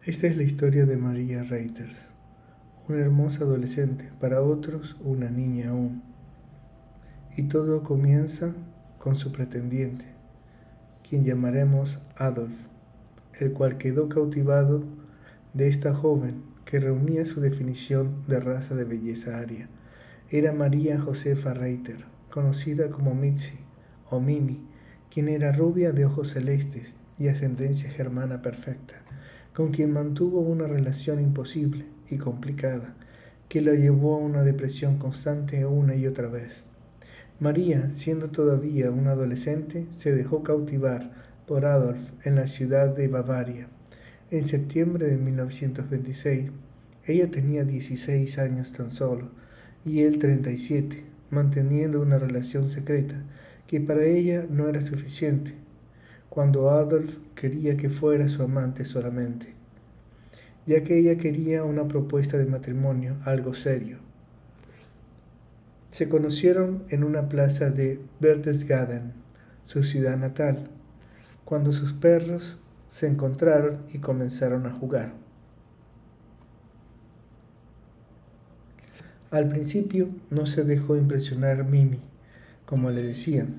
Esta es la historia de María Reiters, una hermosa adolescente, para otros una niña aún. Y todo comienza con su pretendiente, quien llamaremos Adolf, el cual quedó cautivado de esta joven que reunía su definición de raza de belleza aria. Era María Josefa Reiter, conocida como Mitzi o Mimi, quien era rubia de ojos celestes y ascendencia germana perfecta, con quien mantuvo una relación imposible y complicada, que la llevó a una depresión constante una y otra vez. María, siendo todavía una adolescente, se dejó cautivar por Adolf en la ciudad de Bavaria. En septiembre de 1926, ella tenía 16 años tan solo, y él 37, manteniendo una relación secreta que para ella no era suficiente, cuando Adolf quería que fuera su amante solamente, ya que ella quería una propuesta de matrimonio, algo serio. Se conocieron en una plaza de Berchtesgaden, su ciudad natal, cuando sus perros se encontraron y comenzaron a jugar. Al principio no se dejó impresionar Mimi, como le decían,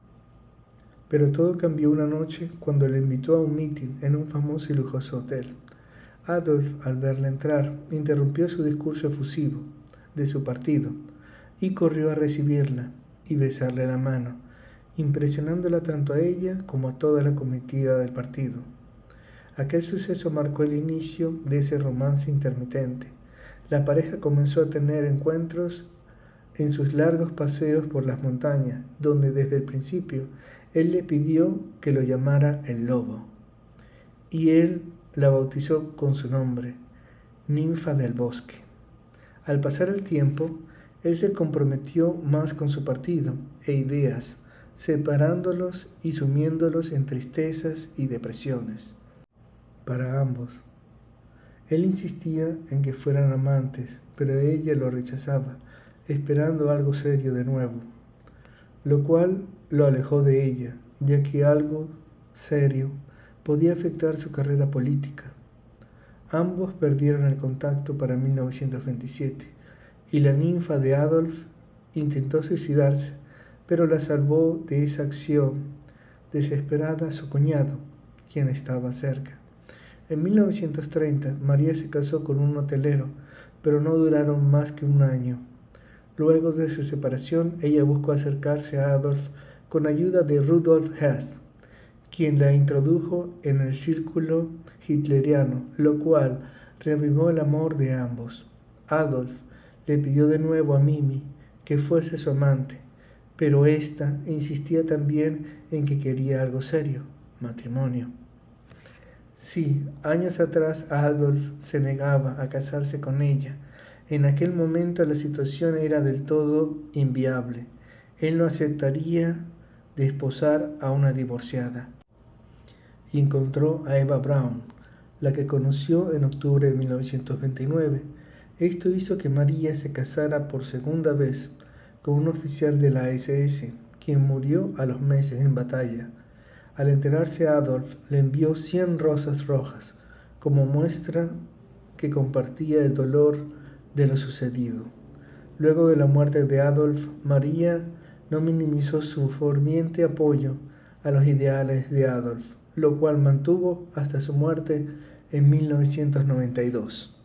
pero todo cambió una noche cuando le invitó a un mitin en un famoso y lujoso hotel. Adolf, al verla entrar, interrumpió su discurso efusivo de su partido y corrió a recibirla y besarle la mano, impresionándola tanto a ella como a toda la comitiva del partido. Aquel suceso marcó el inicio de ese romance intermitente. La pareja comenzó a tener encuentros en sus largos paseos por las montañas, donde desde el principio él le pidió que lo llamara el lobo, y él la bautizó con su nombre, Ninfa del Bosque. Al pasar el tiempo, él se comprometió más con su partido e ideas, separándolos y sumiéndolos en tristezas y depresiones. Para ambos, él insistía en que fueran amantes, pero ella lo rechazaba, esperando algo serio de nuevo, lo cual lo alejó de ella, ya que algo serio podía afectar su carrera política. Ambos perdieron el contacto para 1927, y la ninfa de Adolf intentó suicidarse, pero la salvó de esa acción desesperada su cuñado, quien estaba cerca. En 1930, María se casó con un hotelero, pero no duraron más que un año. Luego de su separación, ella buscó acercarse a Adolf con ayuda de Rudolf Hess, quien la introdujo en el círculo hitleriano, lo cual reavivó el amor de ambos. Adolf le pidió de nuevo a Mimi que fuese su amante, pero ésta insistía también en que quería algo serio, matrimonio. Sí, años atrás Adolf se negaba a casarse con ella. En aquel momento la situación era del todo inviable. Él no aceptaría desposar a una divorciada. Y encontró a Eva Braun, la que conoció en octubre de 1929. Esto hizo que María se casara por segunda vez con un oficial de la SS, quien murió a los meses en batalla. Al enterarse, Adolf le envió 100 rosas rojas, como muestra que compartía el dolor de lo sucedido. Luego de la muerte de Adolf, María no minimizó su ferviente apoyo a los ideales de Adolf, lo cual mantuvo hasta su muerte en 1992.